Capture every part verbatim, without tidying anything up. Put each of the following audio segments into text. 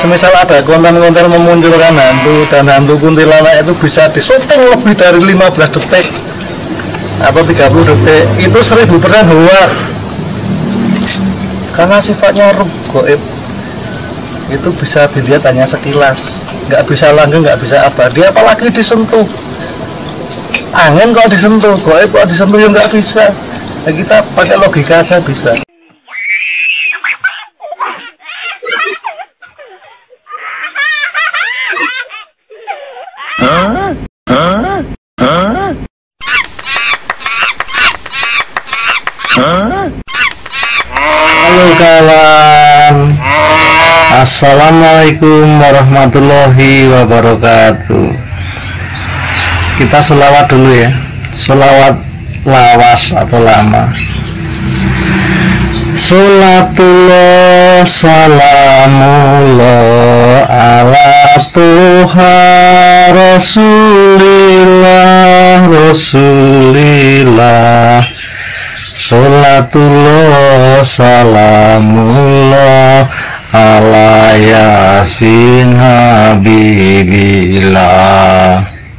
semisal ada konten-konten memunculkan hantu dan hantu kuntilanak itu bisa disyuting lebih dari lima belas detik atau tiga puluh detik, itu seribu persen hoax karena sifatnya ruh goib. Itu bisa dilihat hanya sekilas, nggak bisa langgeng, nggak bisa apa, dia apalagi disentuh angin kok disentuh, goib kok disentuh, ya nggak bisa. Nah, kita pakai logika aja bisa. Huh? Huh? Huh? Huh? Halo kawan, assalamualaikum warahmatullahi wabarakatuh. Kita sholawat dulu ya, sholawat lawas atau lama. Sholatullah salamullah ala Tuhan Rasulillah Rasulillah. Sholatullah salamullah ala Yasin Habibillah.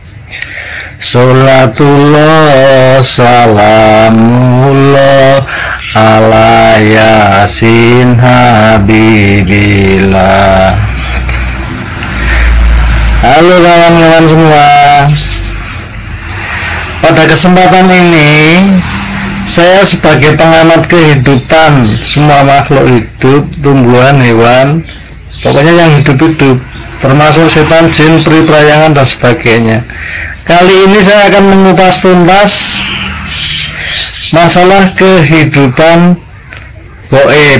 Sholatullah salamullah ala Yasin Habibillah. Halo kawan-kawan semua, pada kesempatan ini saya sebagai pengamat kehidupan semua makhluk hidup, tumbuhan, hewan, pokoknya yang hidup-hidup, termasuk setan, jin, peri, prayangan dan sebagainya. Kali ini saya akan mengupas tuntas masalah kehidupan goib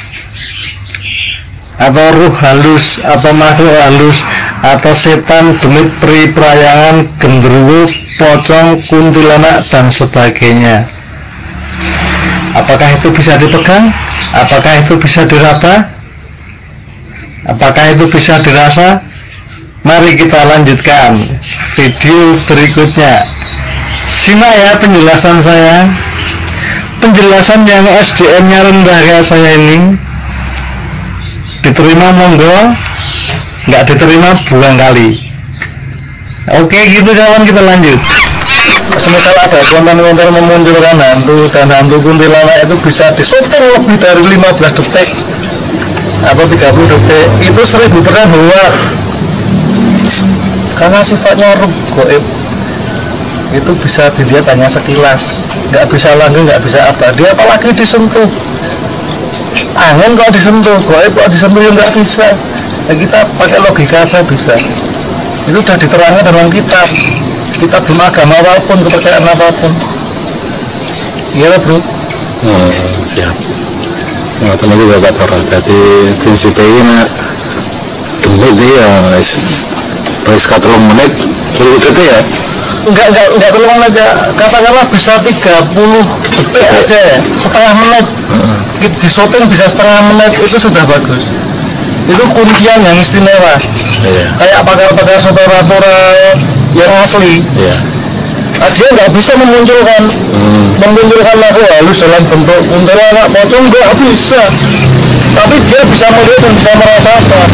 atau ruh halus atau makhluk halus atau setan, demit, peri, prayangan, genderuwo, pocong, kuntilanak dan sebagainya. Apakah itu bisa dipegang? Apakah itu bisa diraba? Apakah itu bisa dirasa? Mari kita lanjutkan video berikutnya. Simak ya penjelasan saya. Penjelasan yang S D M-nya rendah kayak saya ini, diterima monggo, nggak diterima buang kali. Oke gitu kawan, kita lanjut. Semisal ada konten-konten memunculkan hantu dan hantu kuntilanak itu bisa disyuting lebih dari lima belas detik atau tiga puluh detik, itu seribu persen hoax karena sifatnya ruh goib. Itu bisa dilihat hanya sekilas, nggak bisa langgeng, nggak bisa apa, dia apalagi disentuh angin kok disentuh, goib kok disentuh, ya nggak bisa. Nah, kita pakai logika aja bisa. Itu sudah diterangkan dalam kitab kitab belum agama apapun, kepercayaan apapun. Iya bro. Oh, siap. Nah, teman juga Pak Toro. Jadi prinsip ini nak demit dia, terus kata menit, terus itu ya. Enggak, enggak, enggak tolong aja, katakanlah bisa tiga puluh detik aja ya, setengah menit. Hmm. Di syuting bisa setengah menit, itu sudah bagus. Itu kuncian yang istimewa. Yeah. Kayak pakar-pakar supernatural yang asli. Yeah. Nah, dia nggak bisa memunculkan hmm. memunculkan makhluk halus dalam bentuk kuntilanak, pocong, nggak bisa. Tapi dia bisa melihat dan bisa merasakan.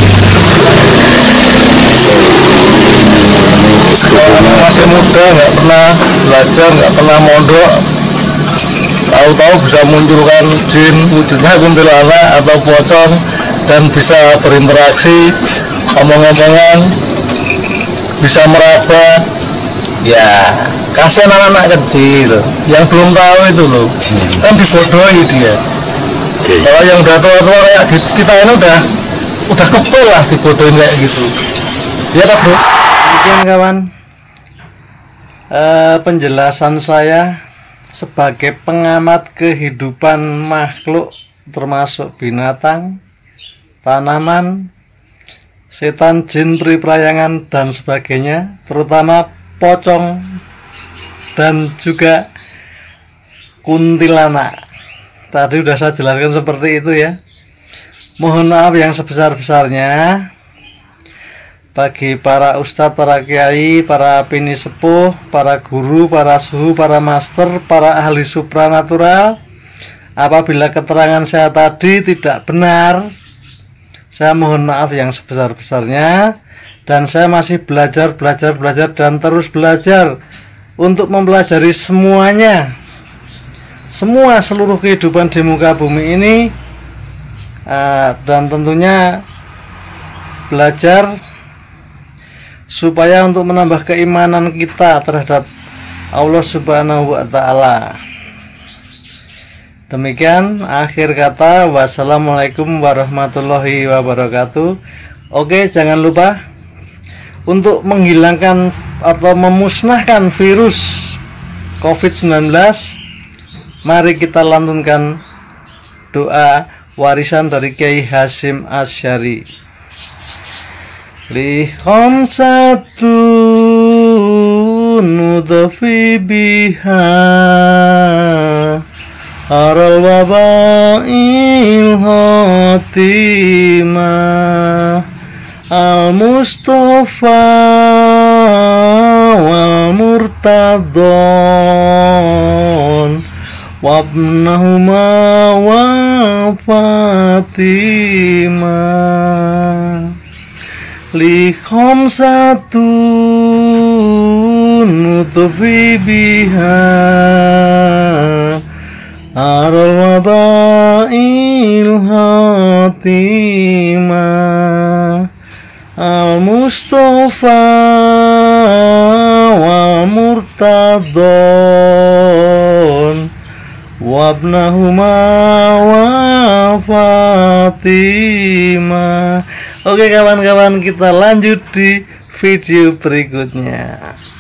Orang masih muda, nggak pernah belajar, nggak pernah mondok, tahu-tahu bisa munculkan jin, wujudnya kuntilanak atau pocong, dan bisa berinteraksi, omong-omongan, bisa meraba. Ya, kasihan anak-anak kecil yang belum tahu itu loh, kan dibodohi dia. Kalau yang udah tua-tua kayak kita ini udah udah kebel lah dibodohin kayak gitu. Ya tak bro? Demikian kawan, uh, penjelasan saya sebagai pengamat kehidupan makhluk termasuk binatang, tanaman, setan, jin, peri, prayangan dan sebagainya, terutama pocong dan juga kuntilanak. Tadi sudah saya jelaskan seperti itu ya. Mohon maaf yang sebesar-besarnya bagi para ustadz, para kiai, para pini sepuh, para guru, para suhu, para master, para ahli supranatural. Apabila keterangan saya tadi tidak benar, Saya mohon maaf yang sebesar-besarnya, dan saya masih belajar, belajar, belajar, dan terus belajar untuk mempelajari semuanya, semua seluruh kehidupan di muka bumi ini, uh, dan tentunya belajar supaya untuk menambah keimanan kita terhadap Allah Subhanahu wa Ta'ala. Demikian akhir kata. Wassalamualaikum warahmatullahi wabarakatuh. Oke, jangan lupa untuk menghilangkan atau memusnahkan virus covid sembilan belas, mari kita lantunkan doa warisan dari Kiai Hasyim Asy'ari. Li khamsatu nudfi biha aral wabail hatimah al-Mustafa wal Murtadon wabnahuma wa Fatimah li khamsatu nutfi biha aral wabail hatimah al-Mustafa wa Murtadon wabnahuma wa Fatimah. Oke kawan-kawan, kita lanjut di video berikutnya.